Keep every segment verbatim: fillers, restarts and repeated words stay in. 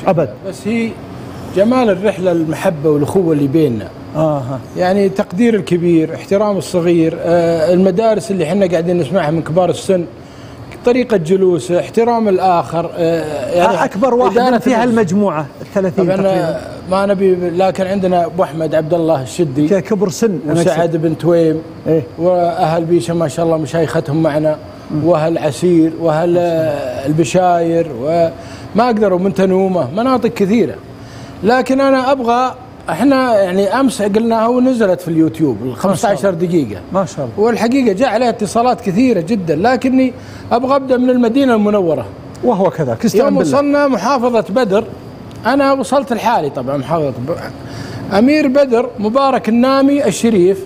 أبد. بس هي جمال الرحلة المحبة والأخوة اللي بيننا. آه. يعني تقدير الكبير، احترام الصغير، آه المدارس اللي احنا قاعدين نسمعها من كبار السن، طريقة جلوسه، احترام الآخر. آه يعني أكبر واحد فيها المجموعة الثلاثين تقريبا. ما نبي، لكن عندنا أبو أحمد عبد الله الشدي كبر سن، وسعد بن تويم، إيه؟ وأهل بيشة ما شاء الله مشايختهم معنا، وأهل عسير وأهل البشاير، وما أقدروا من تنومة، مناطق كثيرة. لكن أنا أبغى، احنا يعني امس قلناها ونزلت في اليوتيوب ال خمسة عشر دقيقة ما شاء الله، والحقيقة جاء عليها اتصالات كثيرة جدا، لكني ابغى ابدا من المدينة المنورة. وهو كذا يوم وصلنا محافظة بدر، انا وصلت الحالي طبعا محافظة امير بدر مبارك النامي الشريف،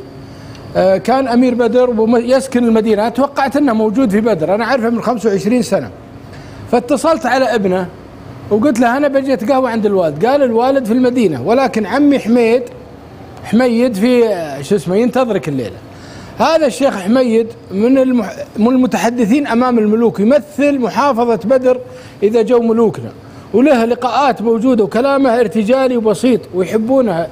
كان امير بدر ويسكن المدينة، توقعت انه موجود في بدر، انا عارفه من خمسة وعشرين سنة. فاتصلت على ابنه وقلت له أنا بجي أتقهوى عند الوالد، قال الوالد في المدينة ولكن عمي حميد حميد في شو اسمه ينتظرك الليلة. هذا الشيخ حميد من المح... من المتحدثين أمام الملوك، يمثل محافظة بدر إذا جو ملوكنا، وله لقاءات موجودة وكلامه ارتجالي وبسيط ويحبونها.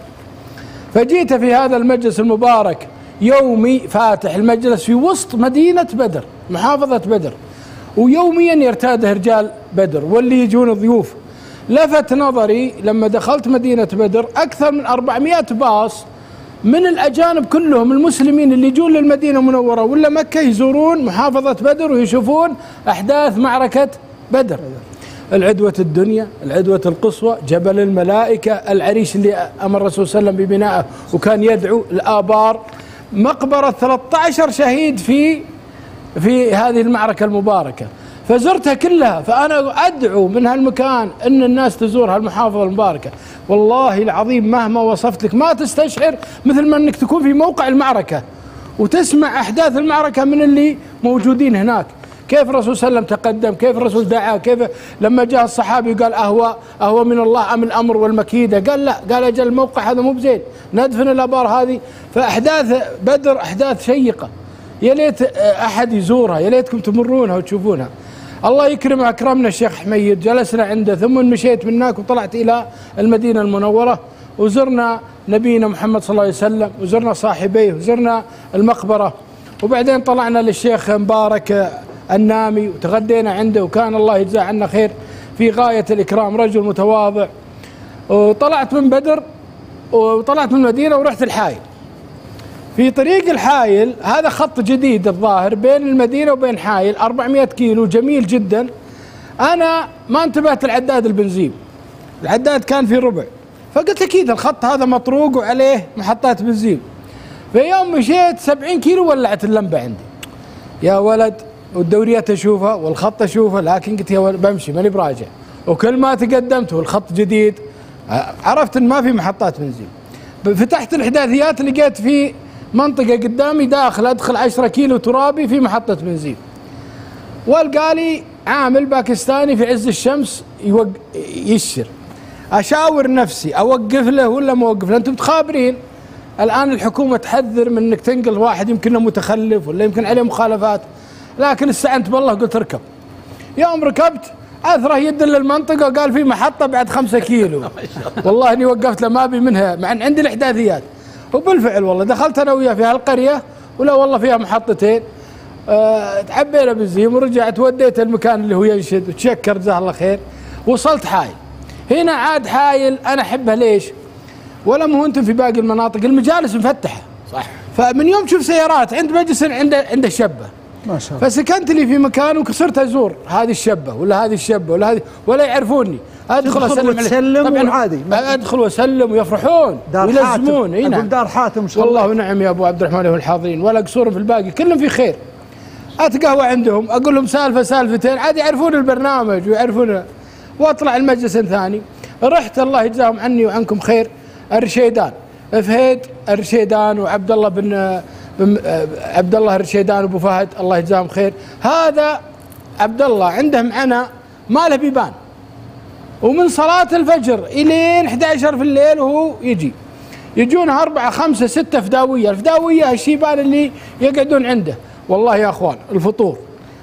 فجيت في هذا المجلس المبارك يومي، فاتح المجلس في وسط مدينة بدر محافظة بدر، ويوميا يرتاده رجال بدر واللي يجون ضيوف. لفت نظري لما دخلت مدينة بدر أكثر من أربعمائة باص من الأجانب كلهم المسلمين اللي يجون للمدينة المنورة ولا مكة يزورون محافظة بدر ويشوفون أحداث معركة بدر، العدوة الدنيا، العدوة القصوى، جبل الملائكة، العريش اللي أمر الرسول صلى الله عليه وسلم ببنائه وكان يدعو، الآبار، مقبرة ثلاثة عشر شهيد في في هذه المعركة المباركة. فزرتها كلها، فأنا أدعو من هالمكان أن الناس تزور هالمحافظة المباركة. والله العظيم مهما وصفت لك ما تستشعر مثل ما أنك تكون في موقع المعركة وتسمع أحداث المعركة من اللي موجودين هناك، كيف الرسول صلى الله عليه وسلم تقدم، كيف الرسول دعا، كيف لما جاء الصحابي قال أهوى أهوى من الله أم الأمر والمكيدة، قال لا، قال أجل الموقع هذا مو بزين، ندفن الآبار هذه. فأحداث بدر أحداث شيقة، يا ليت أحد يزورها، يا ليتكم تمرونها وتشوفونها. الله يكرم أكرمنا الشيخ حميد، جلسنا عنده ثم مشيت من هناك وطلعت إلى المدينة المنورة وزرنا نبينا محمد صلى الله عليه وسلم وزرنا صاحبيه وزرنا المقبرة، وبعدين طلعنا للشيخ مبارك النامي وتغدينا عنده، وكان الله يجزاه عنا خير في غاية الإكرام، رجل متواضع. وطلعت من بدر وطلعت من المدينة ورحت الحايل. في طريق الحايل هذا خط جديد الظاهر بين المدينة وبين حايل أربعمائة كيلو جميل جدا. أنا ما انتبهت لعداد البنزين، العداد كان في ربع، فقلت أكيد الخط هذا مطروق وعليه محطات بنزين. في يوم مشيت سبعين كيلو ولعت اللمبة عندي يا ولد، والدوريات أشوفها والخط أشوفه، لكن قلت يا ولد بمشي ماني براجع، وكل ما تقدمت والخط جديد عرفت إن ما في محطات بنزين. فتحت الإحداثيات لقيت في منطقة قدامي داخل أدخل عشرة كيلو ترابي في محطة بنزين، والقالي عامل باكستاني في عز الشمس يوق... يشر. أشاور نفسي أوقف له ولا ما أوقف له، أنتم تخابرين الآن الحكومة تحذر من أنك تنقل واحد يمكن متخلف ولا يمكن عليه مخالفات، لكن استعنت بالله قلت اركب. يوم ركبت أثره يدل المنطقة قال في محطة بعد خمسة كيلو، والله إني وقفت له ما بي منها مع أن عندي الإحداثيات. وبالفعل والله دخلت أنا وياه في هالقرية ولا والله فيها محطتين، أه تعبينا بنزين ورجعت وديت المكان اللي هو ينشد وتشكر جزاه الله خير. وصلت حايل، هنا عاد حايل أنا أحبها ليش؟ ولا مو أنتم في باقي المناطق المجالس مفتحة صح، فمن يوم تشوف سيارات عند مجلس عنده عنده شبة ما شاء الله، فسكنت لي في مكان وكسرت ازور هذه الشبه ولا هذه الشبه ولا هذه ولا يعرفوني، ادخل اسلم وتسلم وعادي ادخل واسلم ويفرحون ويلزمون. اي نعم دار حاتم والله ونعم يا ابو عبد الرحمن والحاضرين، ولا قصور في الباقي كلهم في خير. اتقهوى عندهم اقول لهم سالفه سالفتين عاد يعرفون البرنامج ويعرفون، واطلع المجلس ثاني. رحت الله يجزاهم عني وعنكم خير الرشيدان، فهيد الرشيدان وعبد الله بن عبد الله الرشيدان وابو فهد الله يجزاهم خير. هذا عبد الله عنده معنا ما له بيبان، ومن صلاة الفجر الين أحد عشر في الليل وهو يجي، يجونها أربعة خمسة ستة فداوية، الفداوية الشيبان اللي يقعدون عنده. والله يا اخوان الفطور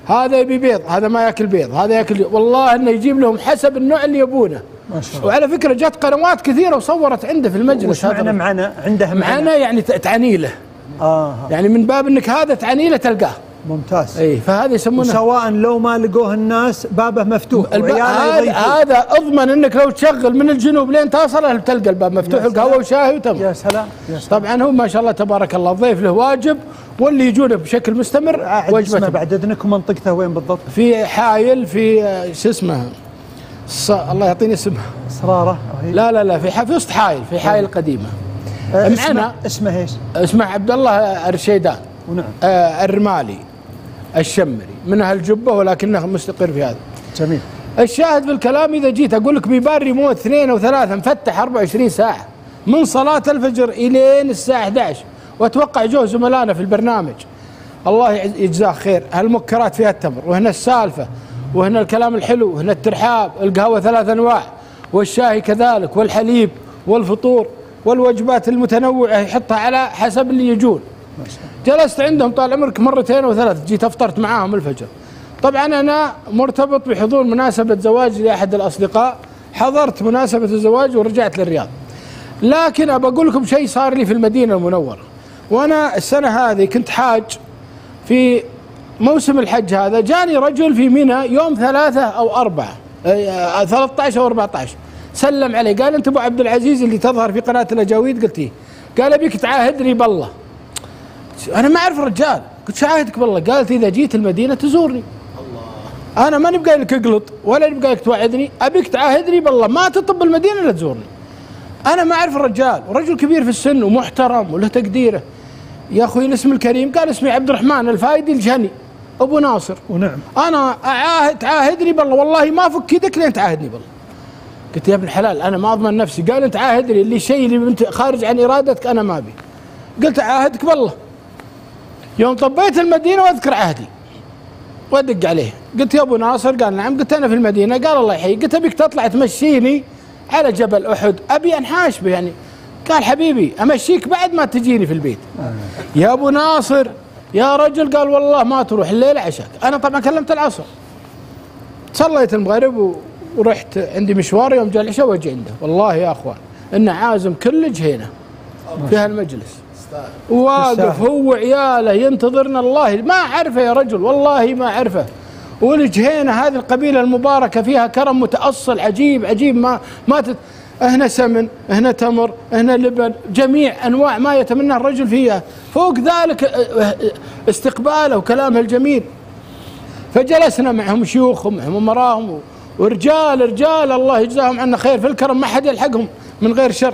هذا يبي بيض، هذا ما ياكل بيض، هذا ياكل، والله انه يجيب لهم حسب النوع اللي يبونه. ما شاء الله. وعلى فكره جت قنوات كثيره وصورت عنده في المجلس. هذا معنا معنا عنده معنا يعني تعني له. اه يعني من باب انك هذا تعني له تلقاه. ممتاز. اي فهذا يسمونه سواء لو ما لقوه الناس بابه مفتوح. هذا هذا اضمن انك لو تشغل من الجنوب لين توصل تلقى الباب مفتوح القهوه وشاي وتمر. يا سلام. يا سلام. طبعا هو ما شاء الله تبارك الله الضيف له واجب، واللي يجونه بشكل مستمر وجبته. بعد اذنك ومنطقته وين بالضبط؟ في حايل، في شو اسمه ص... الله يعطيني اسمها صراره. لا لا لا في ح... في وسط حايل، في حايل قديمه. أه معنا اسمه ايش؟ اسمه عبد الله الرشيدان. ونعم. آه الرمالي الشمري من اهل الجبه ولكنه مستقر في هذا. جميل. الشاهد بالكلام اذا جيت اقول لك بيبان ريموت اثنين او ثلاثه مفتح أربعة وعشرين ساعه من صلاه الفجر الين الساعه أحد عشر، واتوقع جو زملائنا في البرنامج الله يجزاه خير، هالمكرات فيها التمر، وهنا السالفه، وهنا الكلام الحلو، وهنا الترحاب، القهوه ثلاث انواع، والشاي كذلك، والحليب، والفطور، والوجبات المتنوعه يحطها على حسب اللي يجون. جلست عندهم طال عمرك مرتين او ثلاث، جيت افطرت معاهم الفجر. طبعا انا مرتبط بحضور مناسبه زواج لاحد الاصدقاء، حضرت مناسبه الزواج ورجعت للرياض. لكن ابى اقول لكم شيء صار لي في المدينه المنوره. وانا السنه هذه كنت حاج في موسم الحج هذا، جاني رجل في منى يوم ثلاثة او أربعة ثلاثة عشر او أربعة عشر، سلم علي قال انت ابو عبد العزيز اللي تظهر في قناه الاجاويد؟ قلت ايه. قال ابيك تعاهدني بالله. انا ما اعرف الرجال، قلت شاهدك بالله. قالت اذا جيت المدينه تزورني. الله. انا ماني بقايل لك اقلط ولا بقايل لك توعدني، ابيك تعاهدني بالله ما تطب المدينه الا تزورني. انا ما اعرف الرجال، ورجل كبير في السن ومحترم وله تقديره. يا اخوي الاسم الكريم، قال اسمي عبد الرحمن الفايدي الجهني ابو ناصر. ونعم. انا اعاهد تعاهدني بالله والله ما فك يدك لين تعاهدني بالله. قلت يا ابن الحلال انا ما اضمن نفسي. قال انت عاهدني، اللي شيء اللي انت خارج عن ارادتك انا ما ابي. قلت اعاهدك بالله. يوم طبيت المدينه واذكر عهدي وادق عليه، قلت يا ابو ناصر؟ قال نعم. قلت انا في المدينه. قال الله يحييك. قلت ابيك تطلع تمشيني على جبل احد، ابي انحاش به يعني. قال حبيبي امشيك بعد ما تجيني في البيت. آه. يا ابو ناصر يا رجل. قال والله ما تروح الليله عشاك. انا طبعا كلمت العصر، صليت المغرب ورحت عندي مشوار، يوم جاء العشاء واجي عنده. والله يا اخوان انه عازم كل جهينه في هالمجلس، واقف هو وعياله ينتظرنا. الله ما اعرفه يا رجل، والله ما اعرفه. والجهينه هذه القبيله المباركه فيها كرم متاصل عجيب عجيب. ما ما تت... هنا سمن، هنا تمر، هنا لبن، جميع انواع ما يتمناه الرجل فيها. فوق ذلك استقباله وكلامه الجميل. فجلسنا معهم شيوخهم معهم امراهم ورجال رجال الله يجزاهم عنا خير في الكرم، ما حد يلحقهم من غير شر.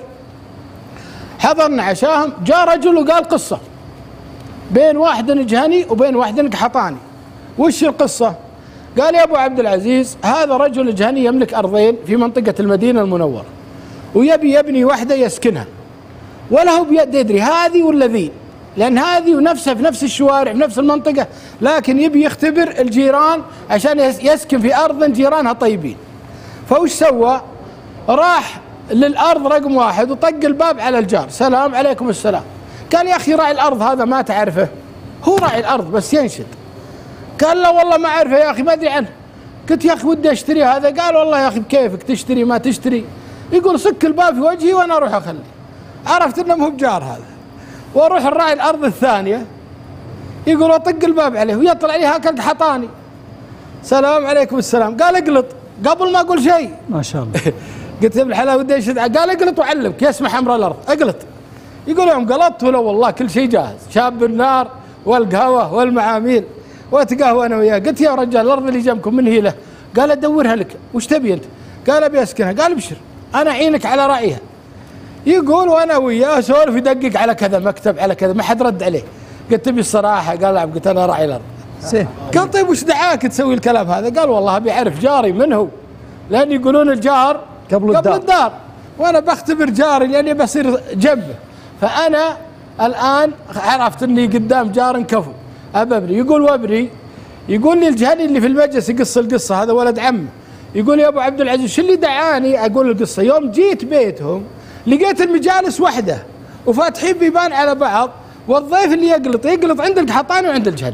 حضرنا عشاهم، جاء رجل وقال قصه بين واحد نجهني وبين واحد قحطاني. وش القصه؟ قال يا ابو عبد العزيز هذا رجل جهني يملك ارضين في منطقه المدينه المنوره، ويبي يبني واحده يسكنها، ولا هو بيد يدري هذه ولا ذي، لان هذه ونفسها في نفس الشوارع في نفس المنطقه، لكن يبي يختبر الجيران عشان يسكن في ارض جيرانها طيبين. فوش سوى؟ راح للارض رقم واحد وطق الباب على الجار، سلام عليكم السلام. قال يا اخي راعي الارض هذا ما تعرفه؟ هو راعي الارض بس ينشد. قال لا والله ما اعرفه يا اخي ما ادري عنه. قلت يا اخي ودي اشتري هذا. قال والله يا اخي بكيفك تشتري ما تشتري. يقول سك الباب في وجهي وانا اروح اخلي. عرفت انه مو بجار هذا. واروح الراعي الارض الثانيه يقول اطق الباب عليه ويطلع لي هكذا حطاني. سلام عليكم السلام. قال اقلط قبل ما اقول شيء. ما شاء الله. قلت يا ابن الحلال ودي اشد. قال اقلط وعلمك يسمح امر الارض اقلط. يقول يوم قلطت له والله كل شيء جاهز، شاب النار والقهوه والمعاميل واتقهوى انا وياه. قلت يا رجال الارض اللي جنبكم من هي له؟ قال ادورها لك. وش تبي انت؟ قال ابي اسكنها. قال ابشر انا اعينك على راعيها. يقول وانا وياه سولف يدقق على كذا مكتب على كذا، ما حد رد عليه. قلت تبي الصراحه؟ قال نعم. قلت انا راعي الارض. قال طيب وش دعاك تسوي الكلام هذا؟ قال والله ابي اعرف جاري من هو، لان يقولون الجار قبل, قبل الدار. الدار، وانا بختبر جاري لاني بصير جنبه. فانا الان عرفت اني قدام جار كفو ابري. يقول وابري. يقول لي الجهني اللي في المجلس يقص القصه، هذا ولد عمه، يقول يا ابو عبد العزيز شو اللي دعاني اقول القصه؟ يوم جيت بيتهم لقيت المجالس وحده وفاتحين بيبان على بعض، والضيف اللي يقلط يقلط عند القحطاني وعند الجهني.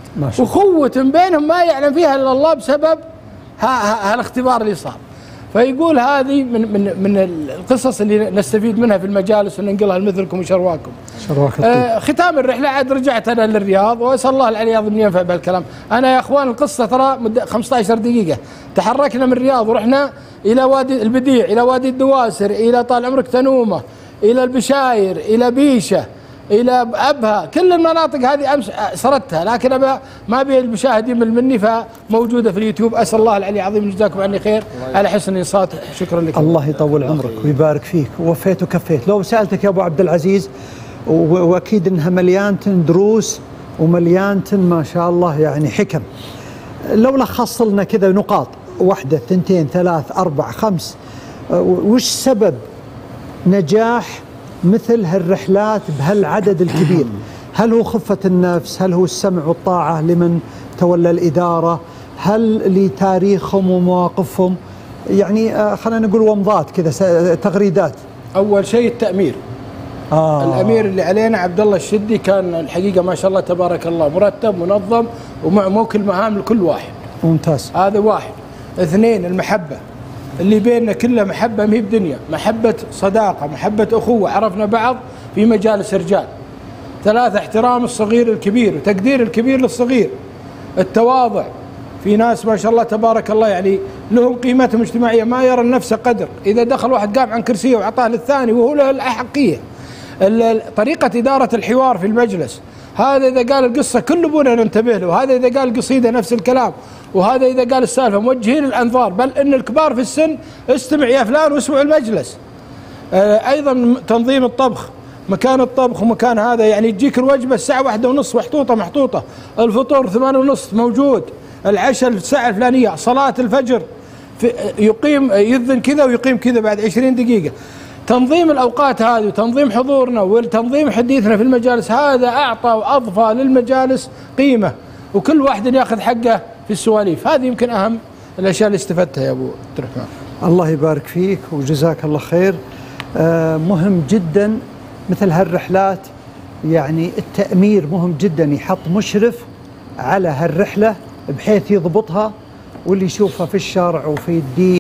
وخوة بينهم ما يعلم فيها الا الله بسبب هالاختبار اللي صار. فيقول هذه من من من القصص اللي نستفيد منها في المجالس وننقلها لمثلكم وشرواكم. شرواك آه ختام الرحله عاد رجعت انا للرياض، واسال الله العلي العظيم ان ينفع بهالكلام. انا يا اخوان القصه ترى خمسة عشر دقيقه، تحركنا من الرياض ورحنا الى وادي البديع، الى وادي الدواسر، الى طال عمرك تنومه، الى البشاير، الى بيشه، الى ابها، كل المناطق هذه امس سردتها، لكن أبا ما بي المشاهدين من مني فموجوده في اليوتيوب. اسال الله العلي العظيم يجزاكم عني خير على حسن انصاتكم. شكرا لكم. الله يطول عمرك ويبارك فيك، ووفيت وكفيت. لو سالتك يا ابو عبد العزيز، واكيد انها مليانه دروس ومليانه ما شاء الله يعني حكم، لو لخص لنا كذا نقاط واحده اثنتين ثلاث اربع خمس، وش سبب نجاح مثل هالرحلات بهالعدد الكبير؟ هل هو خفة النفس؟ هل هو السمع والطاعة لمن تولى الإدارة؟ هل لتاريخهم ومواقفهم؟ يعني خلينا نقول ومضات كذا، تغريدات. أول شيء التأمير. آه. الأمير اللي علينا عبد الله الشدي كان الحقيقة ما شاء الله تبارك الله مرتب منظم ومع موكل مهام لكل واحد. ممتاز. هذا واحد. اثنين المحبة اللي بيننا كلها محبة، ما هي بدنيا، محبة صداقة، محبة أخوة، عرفنا بعض في مجالس رجال. ثلاثة احترام الصغير الكبير وتقدير الكبير للصغير. التواضع، في ناس ما شاء الله تبارك الله يعني لهم قيمتهم اجتماعية ما يرى النفس قدر، إذا دخل واحد قام عن كرسيه وعطاه للثاني وهو له الأحقية. طريقة إدارة الحوار في المجلس، هذا إذا قال القصة كل أبونا ننتبه له، وهذا إذا قال قصيدة نفس الكلام، وهذا إذا قال السالفة موجهين الأنظار، بل إن الكبار في السن استمع يا فلان واسمعوا المجلس. أيضا تنظيم الطبخ، مكان الطبخ ومكان هذا، يعني تجيك الوجبة الساعة واحدة ونص محطوطة محطوطة، الفطور ثمانية ونص موجود، العشاء الساعة الفلانية، صلاة الفجر يقيم يذن كذا ويقيم كذا بعد عشرين دقيقة. تنظيم الأوقات هذه وتنظيم حضورنا وتنظيم حديثنا في المجالس، هذا أعطى وأضفى للمجالس قيمة، وكل واحد ياخذ حقه في السواليف. هذه يمكن أهم الأشياء اللي استفدتها يا أبو عبد الرحمن. الله يبارك فيك وجزاك الله خير. آه مهم جدا مثل هالرحلات، يعني التأمير مهم جدا، يحط مشرف على هالرحلة بحيث يضبطها، واللي يشوفها في الشارع وفي الدين